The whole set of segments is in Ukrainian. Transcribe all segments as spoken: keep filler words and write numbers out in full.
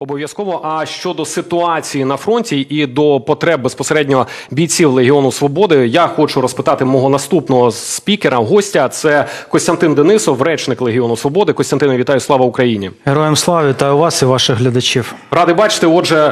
Обов'язково. А щодо ситуації на фронті і до потреб безпосередньо бійців Легіону Свободи, я хочу розпитати мого наступного спікера, гостя. Це Костянтин Денисов, речник Легіону Свободи. Костянтине, вітаю, слава Україні. Героям слава, вітаю вас і ваших глядачів. Радий бачити. Отже,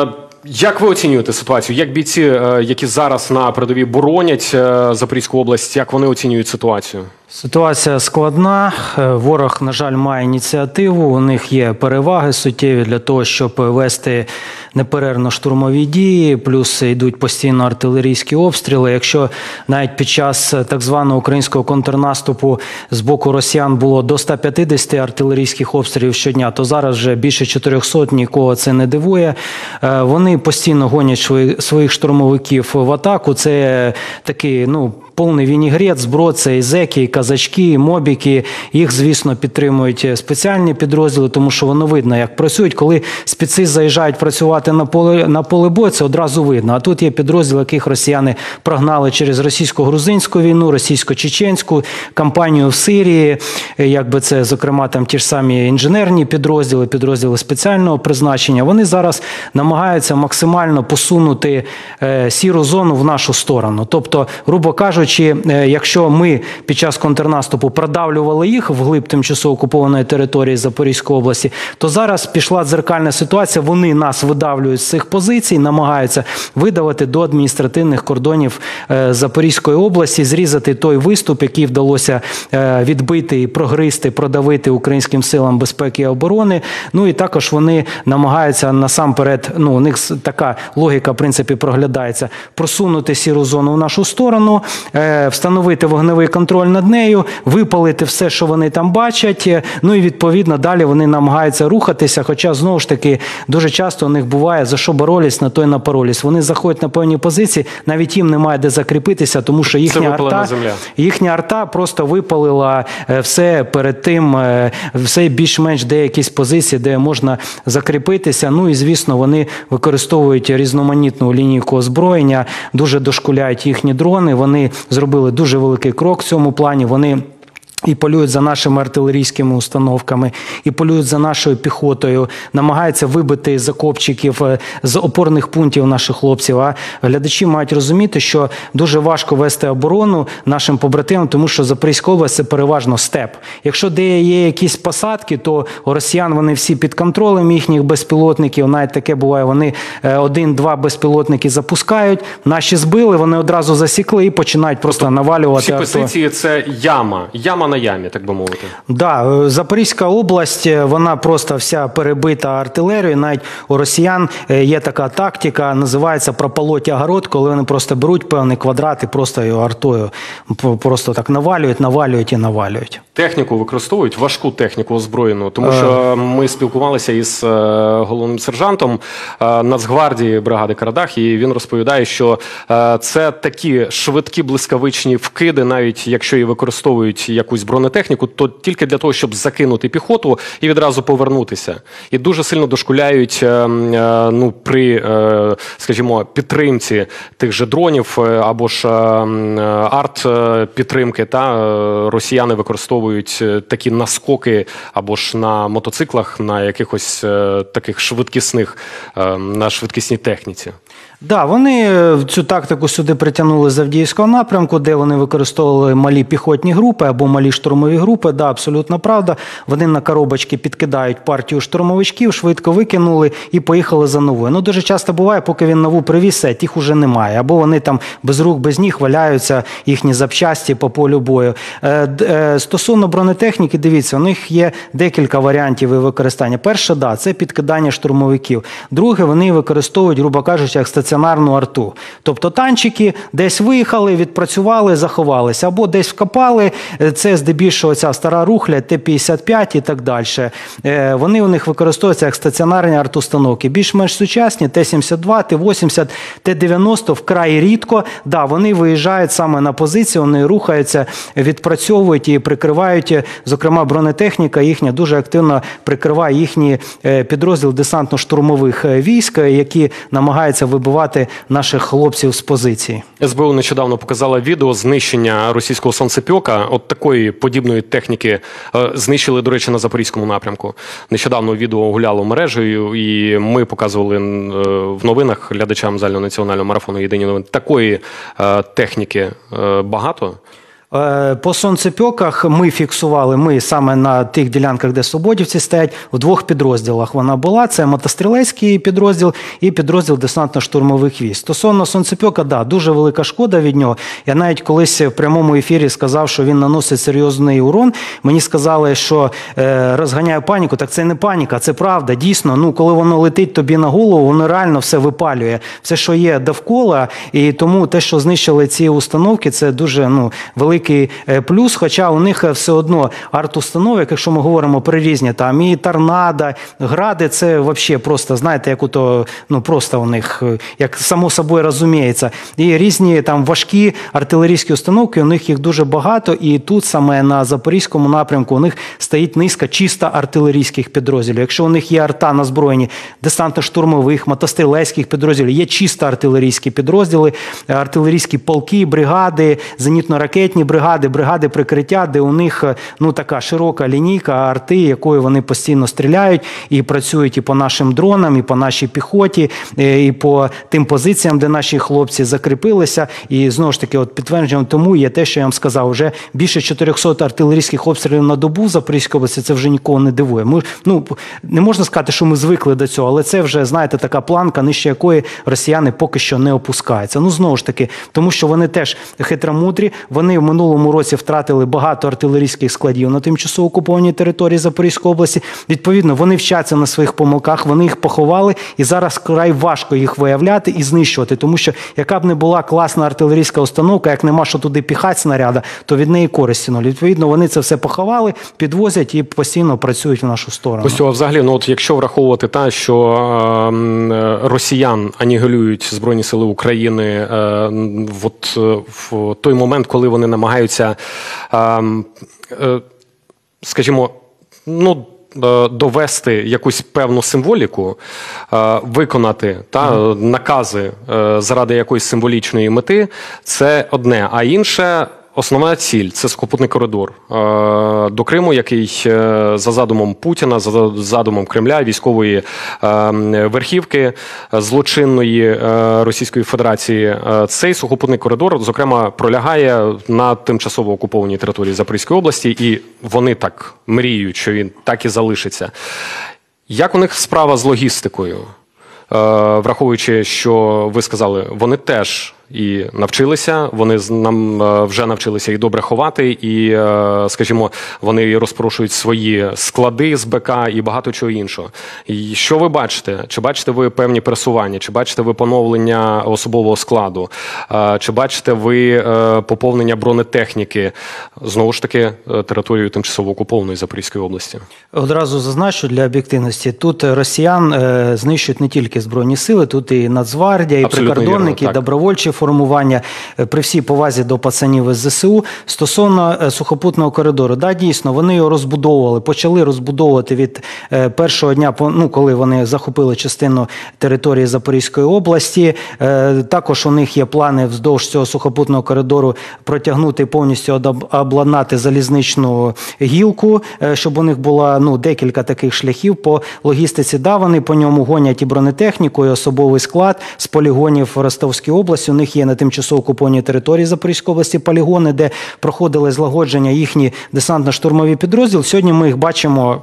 як ви оцінюєте ситуацію? Як бійці, які зараз на передовій боронять Запорізьку область, як вони оцінюють ситуацію? Ситуація складна, ворог, на жаль, має ініціативу, у них є переваги суттєві для того, щоб вести неперервно штурмові дії, плюс йдуть постійно артилерійські обстріли. Якщо навіть під час так званого українського контрнаступу з боку росіян було до ста п'ятдесяти артилерійських обстрілів щодня, то зараз вже більше чотирьохсот, нікого це не дивує. Вони постійно гонять своїх штурмовиків в атаку, це такий, ну, повний вінігрет, зброд, це і зеки, і казачки, і мобіки. Їх, звісно, підтримують спеціальні підрозділи, тому що воно видно, як працюють. Коли спеці заїжджають працювати на поле, на поле бою, це одразу видно. А тут є підрозділи, яких росіяни прогнали через російсько-грузинську війну, російсько-чеченську, кампанію в Сирії, якби це, зокрема, там ті ж самі інженерні підрозділи, підрозділи спеціального призначення. Вони зараз намагаються максимально посунути е, сіру зону в нашу сторону. Тобто, грубо кажучи, якщо ми під час контрнаступу продавлювали їх вглиб тимчасово окупованої території Запорізької області, то зараз пішла дзеркальна ситуація, вони нас видавлюють з цих позицій, намагаються видавити до адміністративних кордонів Запорізької області, зрізати той виступ, який вдалося відбити і прогризти, продавити українським силам безпеки і оборони. Ну і також вони намагаються насамперед, ну у них така логіка, в принципі, проглядається, просунути сіру зону в нашу сторону, встановити вогневий контроль над нею, випалити все, що вони там бачать, ну і відповідно далі вони намагаються рухатися, хоча знову ж таки дуже часто у них буває за що боролись, на той напоролись. Вони заходять на певні позиції, навіть їм немає де закріпитися, тому що їхня арта, їхня арта просто випалила все перед тим, все більш-менш де якісь позиції, де можна закріпитися. Ну і звісно вони використовують різноманітну лінійку озброєння, дуже дошкуляють їхні дрони, вони зробили дуже великий крок в цьому плані, вони і полюють за нашими артилерійськими установками, і полюють за нашою піхотою, намагаються вибити з окопчиків, з опорних пунктів наших хлопців. А глядачі мають розуміти, що дуже важко вести оборону нашим побратимам, тому що Запорізька область – це переважно степ. Якщо де є якісь посадки, то у росіян вони всі під контролем їхніх безпілотників, навіть таке буває, вони один-два безпілотники запускають, наші збили, вони одразу засікли і починають просто тобто, навалювати. Всі позиції – це яма, яма на ямі, так би мовити. Да, Запорізька область, вона просто вся перебита артилерією. Навіть у росіян є така тактика, називається прополоть огород, коли вони просто беруть певний квадрат і просто його артою просто так навалюють, навалюють і навалюють. Техніку використовують, важку техніку озброєну, тому що ми спілкувалися із головним сержантом Нацгвардії бригади Карадах, і він розповідає, що це такі швидкі блискавичні вкиди, навіть якщо і використовують якусь бронетехніку, то тільки для того, щоб закинути піхоту і відразу повернутися. І дуже сильно дошкуляють ну, при, скажімо, підтримці тих же дронів або ж арт-підтримки, та росіяни використовують такі наскоки або ж на мотоциклах, на якихось таких швидкісних, на швидкісній техніці. Да, вони цю тактику сюди притягнули з Авдіївського напрямку, де вони використовували малі піхотні групи або малі штурмові групи. Да, абсолютно правда. Вони на коробочки підкидають партію штурмовичків, швидко викинули і поїхали за новою. Ну, дуже часто буває, поки він нову привіз, все, тих уже немає. Або вони там без рук, без ніг валяються, їхні запчасті по полю бою. Стосовно бронетехніки, дивіться, у них є декілька варіантів використання. Перше, да, це підкидання штурмовиків. Друге, вони використовують, грубо кажучи, як стаціонарну арту. Тобто танчики десь виїхали, відпрацювали, заховалися. Або десь вкопали, це здебільшого ця стара рухля, Т п'ятдесят п'ять і так далі. Вони у них використовуються як стаціонарні артустановки. Більш-менш сучасні, Т сімдесят два, Т вісімдесят, Т дев'яносто вкрай рідко. Да, вони виїжджають саме на позицію, вони рухаються, відпрацьовують і прикривають, зокрема бронетехніка їхня дуже активно прикриває їхній підрозділ десантно-штурмових військ, які намагаються вибивати вибивати наших хлопців з позиції. ес бе у нещодавно показала відео знищення російського сонцепьока. От такої подібної техніки знищили, до речі, на Запорізькому напрямку. Нещодавно відео гуляло мережею, і ми показували в новинах глядачам загальнонаціонального марафону «Єдині новини». Такої техніки багато? По сонцепьоках ми фіксували, ми саме на тих ділянках, де свободівці стоять, в двох підрозділах вона була. Це мотострілецький підрозділ і підрозділ десантно-штурмових військ. Стосовно сонцепьока, да, дуже велика шкода від нього. Я навіть колись в прямому ефірі сказав, що він наносить серйозний урон. Мені сказали, що е, розганяє паніку. Так це не паніка, це правда. Дійсно, ну, коли воно летить тобі на голову, воно реально все випалює. Все, що є довкола. І тому те, що знищили ці установки, це дуже, ну, великий плюс, хоча у них все одно арт-установок, якщо ми говоримо про різні, там і торнадо, гради, це взагалі просто, знаєте, як ото, ну просто у них, як само собою розуміється. І різні там важкі артилерійські установки, у них їх дуже багато, і тут саме на Запорізькому напрямку у них стоїть низка чисто артилерійських підрозділів. Якщо у них є арта на зброєнні десантно-штурмових, мотострілецьких підрозділів, є чисто артилерійські підрозділи, артилерійські полки, бригади, зенітно-ракетні бригади, бригади прикриття, де у них, ну, така широка лінійка арти, якою вони постійно стріляють і працюють і по нашим дронам, і по нашій піхоті, і по тим позиціям, де наші хлопці закріпилися. І знову ж таки, от підтвердженням тому є те, що я вам сказав, вже більше чотирьохсот артилерійських обстрілів на добу в Запорізькій області, це вже нікого не дивує. Ми, ну, не можна сказати, що ми звикли до цього, але це вже, знаєте, така планка, нижче якої росіяни поки що не опускаються. Ну, знову ж таки, тому що вони теж хитромудрі, вони в минулому році втратили багато артилерійських складів на тимчасово окупованій території Запорізької області. Відповідно, вони вчаться на своїх помилках, вони їх поховали, і зараз край важко їх виявляти і знищувати, тому що яка б не була класна артилерійська установка, як нема що туди піхати снаряда, то від неї користі нуль. Відповідно, вони це все поховали, підвозять і постійно працюють в нашу сторону. Ось, а взагалі, ну от якщо враховувати те, що е, росіян анігілюють Збройні сили України е, от, в той момент, коли вони намагаються, е, е, скажімо, ну, довести якусь певну символіку, виконати та, mm. накази заради якоїсь символічної мети, це одне. А інше, основна ціль – це сухопутний коридор до Криму, який за задумом Путіна, за задумом Кремля, військової верхівки злочинної Російської Федерації, цей сухопутний коридор, зокрема, пролягає на тимчасово окупованій території Запорізької області, і вони так мріють, що він так і залишиться. Як у них справа з логістикою? Враховуючи, що ви сказали, вони теж і навчилися, вони нам вже навчилися і добре ховати, і, скажімо, вони розпорошують свої склади з БК і багато чого іншого. І що ви бачите? Чи бачите ви певні пересування? Чи бачите ви поновлення особового складу? Чи бачите ви поповнення бронетехніки, знову ж таки, територією тимчасово окупованої Запорізької області? Одразу зазначу для об'єктивності, тут росіян знищують не тільки Збройні сили, тут і Нацгвардія, і абсолютно прикордонники, і добровольчі формування, при всій повазі до пацанів із зе се у. Стосовно сухопутного коридору, да, дійсно, вони його розбудовували, почали розбудовувати від першого дня, ну, коли вони захопили частину території Запорізької області. Також у них є плани вздовж цього сухопутного коридору протягнути, повністю обладнати залізничну гілку, щоб у них було, ну, декілька таких шляхів по логістиці. Да, вони по ньому гонять і бронетехніку, і особовий склад з полігонів в Ростовській області. У них є на тимчасово окупованій території Запорізької області полігони, де проходили злагодження їхні десантно-штурмові підрозділи. Сьогодні ми їх бачимо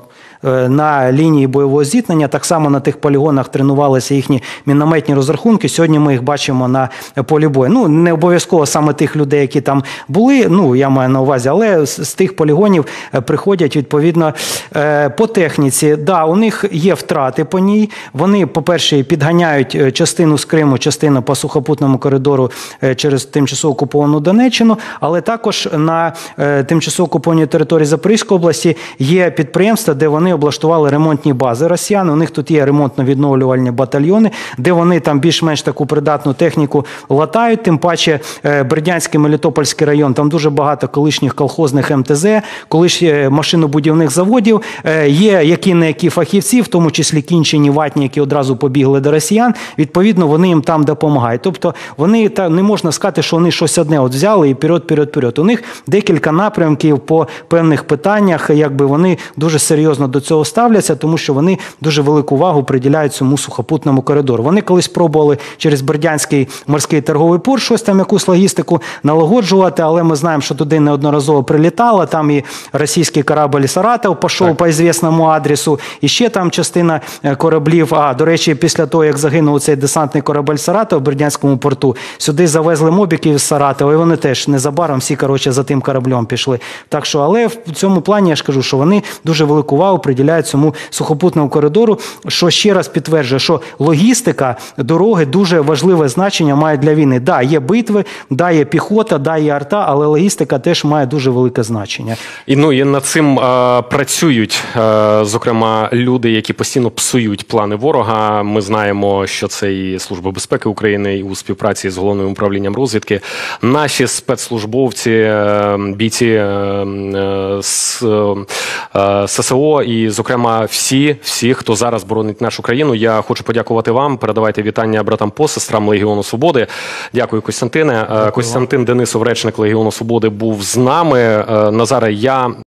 на лінії бойового зіткнення, так само на тих полігонах тренувалися їхні мінометні розрахунки. Сьогодні ми їх бачимо на полі бою. Ну, не обов'язково саме тих людей, які там були, ну, я маю на увазі, але з, з тих полігонів приходять, відповідно, по техніці. Да, у них є втрати по ній. Вони, по-перше, підганяють частину з Криму, частину по сухопутному коридору через тимчасово окуповану Донеччину, але також на тимчасово окупованій території Запорізької області є підприємства, де вони вони облаштували ремонтні бази росіян. У них тут є ремонтно-відновлювальні батальйони, де вони там більш-менш таку придатну техніку латають. Тим паче Бердянський, Мелітопольський район, там дуже багато колишніх колхозних ем те зет, колишніх машинобудівних заводів. Є які-не які фахівці, в тому числі кінчені ватні, які одразу побігли до росіян. Відповідно, вони їм там допомагають. Тобто вони, та, не можна сказати, що вони щось одне от взяли і вперед, вперед, вперед. У них декілька напрямків по певних питаннях, якби вони дуже серйозно до цього ставляться, тому що вони дуже велику увагу приділяють цьому сухопутному коридору. Вони колись пробували через Бердянський морський торговий порт щось там, якусь логістику налагоджувати, але ми знаємо, що туди неодноразово прилітало, там і російський корабль «Саратов» пішов так по ізвісному адресу, і ще там частина кораблів, а, до речі, після того, як загинув цей десантний корабель «Саратов» в Бердянському порту, сюди завезли мобіків з Саратова, і вони теж незабаром всі, коротше, за тим кораблем пішли. Так що, але в цьому плані я ж кажу, що вони дуже велику увагу приділяють цьому сухопутному коридору, що ще раз підтверджує, що логістика, дороги дуже важливе значення має для війни. Да, є битви, да, є піхота, да, є арта, але логістика теж має дуже велике значення. І, ну, і над цим е, працюють, е, зокрема, люди, які постійно псують плани ворога. Ми знаємо, що це і Служба безпеки України, і у співпраці з Головним управлінням розвідки. Наші спецслужбовці, е, бійці е, е, с, е, ССО і, зокрема, всі, всі, хто зараз боронить нашу країну. Я хочу подякувати вам. Передавайте вітання братам посестрам Легіону Свободи. Дякую, Костянтине. Дякую. Костянтин Денисов, речник Легіону Свободи, був з нами. Назаре, я